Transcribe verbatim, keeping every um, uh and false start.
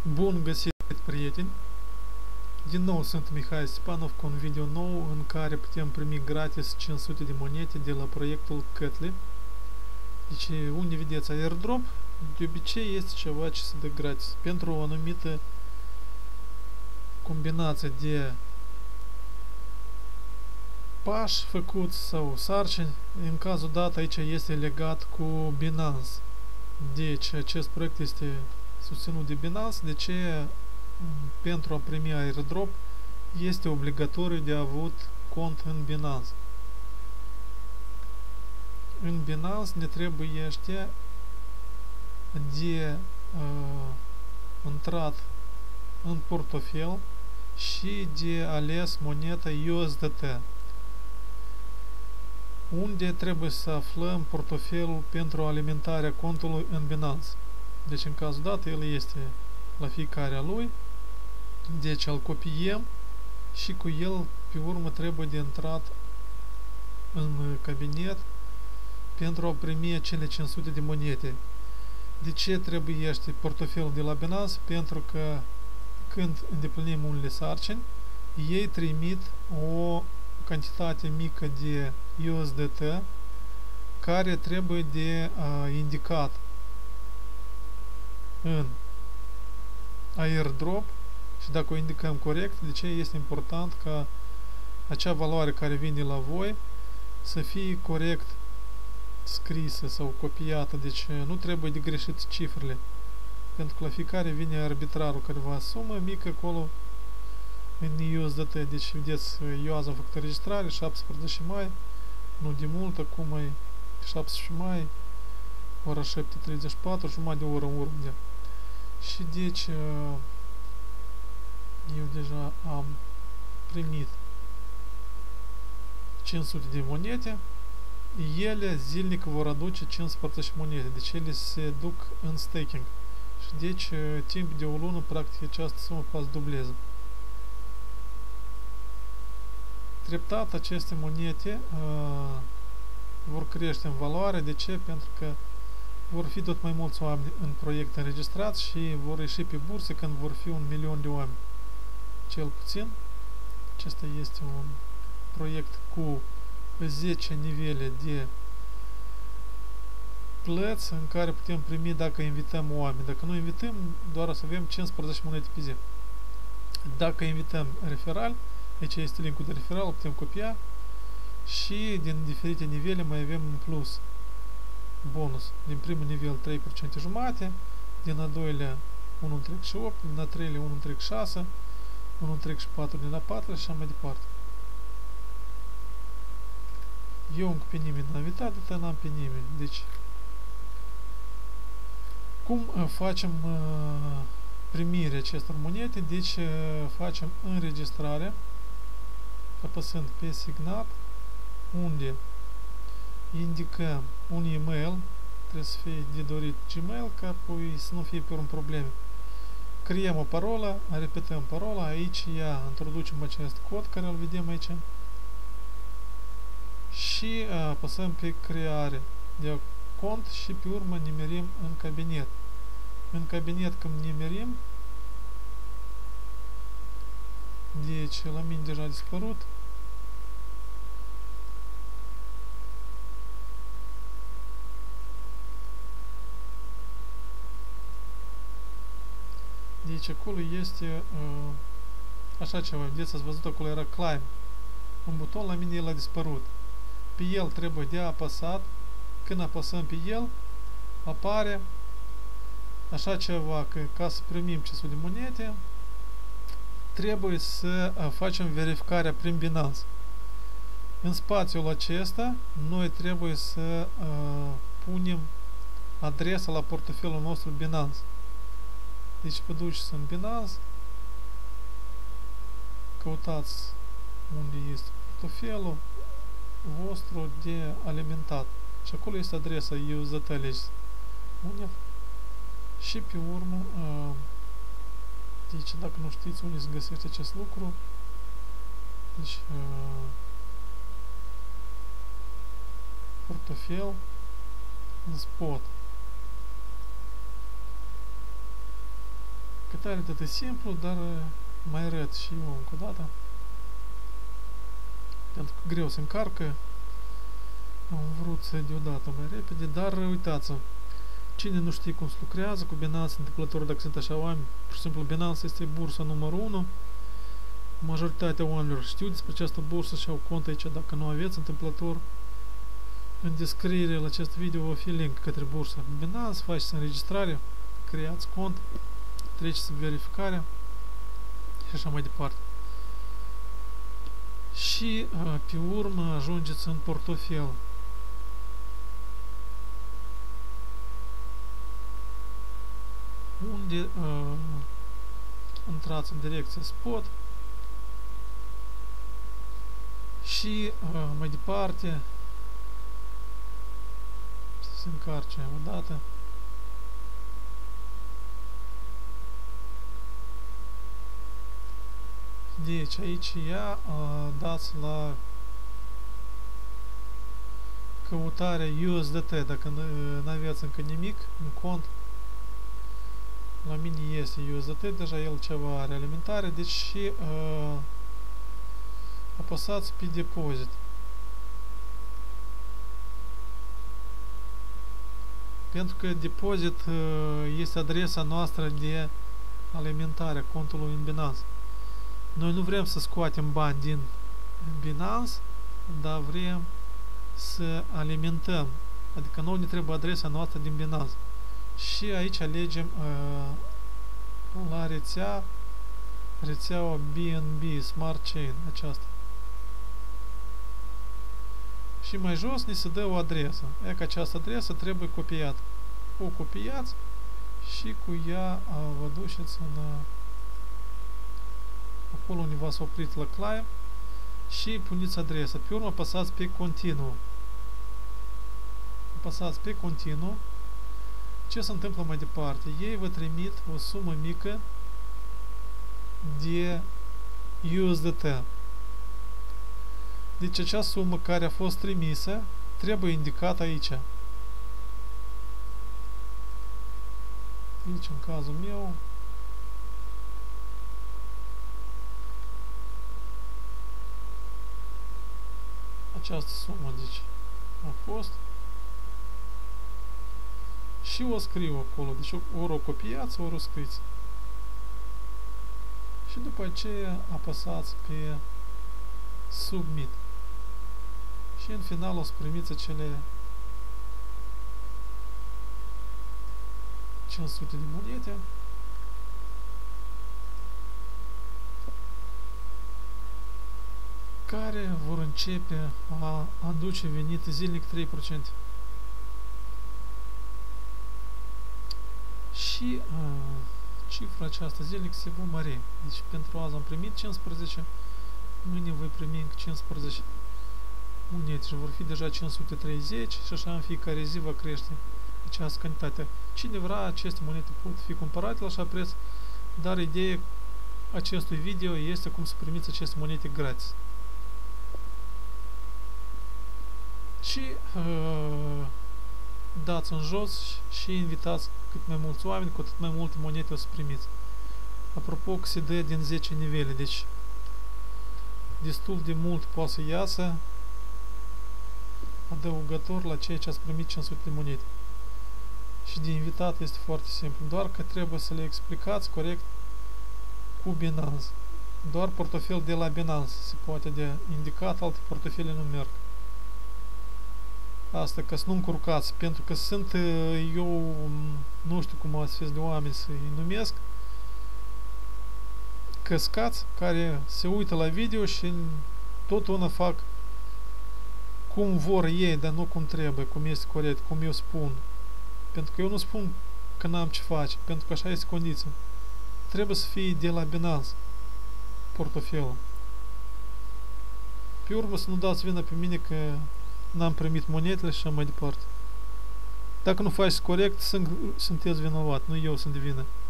Bun găsit, prieteni! Din nou sunt Mihai Stepanov cu un video nou în care putem primi gratis cinci sute de monede de la proiectul Cătli. Deci, unde vedeți airdrop, de obicei este ceva ce se dă gratis. Pentru o anumită combinație de pași făcuți sau sarcini, în cazul dat aici este legat cu Binance. Deci, acest proiect este susținut de Binance, de ce pentru a primi airdrop este obligatoriu de avut cont în Binance. În Binance ne trebuiește de uh, intrat în portofel și de ales moneda U S D T. Unde trebuie să aflăm portofelul pentru alimentarea contului în Binance. Deci în cazul dat el este la fiecare a lui, deci îl copiem și cu el pe urmă trebuie de intrat în cabinet pentru a primi acele cinci sute de monede. De ce trebuiește portofelul de la Binance? Pentru că când îndeplinim unele sarcini, ei trimit o cantitate mică de U S D T care trebuie de uh, indicat în airdrop și dacă o indicăm corect, de ce este important ca acea valoare care vine la voi să fie corect scrisă sau copiată, deci nu trebuie de greșit cifrele, pentru că la fiecare vine arbitrarul careva sumă mică acolo în U S D T. Deci vedeți, eu azi am făcut registrare șaptesprezece mai, nu de mult, acum e șaptesprezece mai, ora șapte treizeci și patru, jumătate de oră în urmă. Și deci eu deja am primit cinci sute de monede, ele zilnic vor aduce cincisprezece monede, deci ele se duc în staking. Și deci timp de o lună practic această sumă poate să dubleze. Treptat aceste monede uh, vor crește în valoare. De ce? Pentru că vor fi tot mai mulți oameni în proiect înregistrați și vor ieși pe bursă când vor fi un milion de oameni. Cel puțin. Acesta este un proiect cu zece nivele de plăți în care putem primi dacă invităm oameni. Dacă nu invităm, doar o să avem cincisprezece monede pe zi. Dacă invităm referal, aici este linkul de referal, putem copia și din diferite nivele mai avem un plus bonus. Din primul nivel trei la sută jumate, din a doilea unu virgulă treizeci și opt, din a treilea unu virgulă treizeci și șase, unu virgulă treizeci și patru din a patra și așa mai departe. Eu încă pe nimeni n-am invitat, dar n-am pe nimeni. Deci, cum uh, facem uh, primirea acestor monede? Deci, uh, facem înregistrare apăsând pe Signat, unde indicăm un e-mail, trebuie să fie de dorit Gmail, ca apoi să nu fie pe urmă probleme. Creăm o parolă, repetăm parola, aici ea introducem acest cod care îl vedem aici și apăsăm pe creare de cont și pe urmă nimerim în cabinet. În cabinet când nimerim, deci la mine deja a dispărut. Deci acolo este uh, așa ceva, vedeți, ați văzut, acolo era climb. Un buton, la mine el a dispărut. Pe el trebuie de apăsat. Când apăsăm pe el, apare așa ceva, că ca să primim cinci sute de monede, trebuie să uh, facem verificarea prin Binance. În spațiul acesta, noi trebuie să uh, punem adresa la portofelul nostru Binance. Deci vă duceți în Binance, căutați unde este portofelul vostru de alimentat. Și acolo este adresa U S D T Monet. Și pe urmă, deci dacă nu știți unde se găsește acest lucru, deci portofel în spot. Că tare de atât simplu, dar mai arăt și eu încă o dată. Pentru că greu se încarcă. Am vrut să deodată mai repede, dar uitați-vă. Cine nu știe cum se lucrează cu Binance, întâmplător dacă sunt așa oameni, pur și simplu Binance este bursa numărul unu. Majoritatea oamenilor știu despre această bursă și au cont aici, dacă nu aveți întâmplător. În descriere la acest video va fi link către bursa Binance, faceți înregistrare, creați cont, treceți verificarea și așa mai departe. Și pe urmă ajungeți în portofel. Unde uh, intrați în direcția spot și uh, mai departe să se încarce o dată. Deci aici ea uh, dați la căutarea U S D T dacă nu aveți încă nimic în cont. La mine este U S D T, deja el ceva are alimentare, deci și uh, apăsați pe depozit. Pentru că depozit uh, este adresa noastră de alimentare a contului în Binance. Noi nu vrem să scoatem bani din Binance, dar vrem să alimentăm. Adică nu ne trebuie adresa noastră din Binance. Și aici alegem uh, la rețea, rețeaua B N B, Smart Chain, aceasta. Și mai jos ni se dă o adresă. E că această adresă trebuie copiată. O copiați și cu ea uh, vă duceți în uh, acolo unde v-ați oprit la client și puneți adresa. Pe urmă apăsați pe continuu. Apăsați pe continuu. Ce se întâmplă mai departe? Ei vă trimit o sumă mică de U S D T. Deci acea sumă care a fost trimisă trebuie indicată aici. Aici, în cazul meu, această sumă, deci, a fost. Și o scriu acolo, deci ori o copiați, ori o scriți. Și după aceea apăsați pe Submit. Și în final o să primiți acele cinci sute de monede. Care vor începe a aduce venit zilnic trei la sută. Și uh, cifra aceasta zilnic se va mări. Deci pentru azi am primit cincisprezece, mâine voi primi încă cincisprezece monede și vor fi deja cinci sute treizeci și așa în fiecare zi va crește această cantitate. Cine vrea, aceste monede pot fi cumpărate la așa preț, dar ideea acestui video este cum să primiți aceste monede gratis. Și uh, dați în jos și invitați cât mai mulți oameni, cu atât mai multe monede o să primiți. Apropo că se dă din zece nivele, deci destul de mult poate să iasă adăugător la ceea ce ați primit cinci sute de monede. Și de invitat este foarte simplu, doar că trebuie să le explicați corect cu Binance. Doar portofel de la Binance se poate de indicat, alte portofele nu merg. Asta ca să nu încurcați, pentru că sunt, eu nu știu cum astfel de oameni să-i numesc, căscați care se uită la video și tot una fac cum vor ei, dar nu cum trebuie, cum este corect, cum eu spun. Pentru că eu nu spun că n-am ce face, pentru că așa este condiția. Trebuie să fie de la Binance portofelul. Pe urmă să nu dați vina pe mine că n-am primit monedele și așa mai departe. Dacă nu faceți corect, sunteți vinovat, nu eu sunt de vină.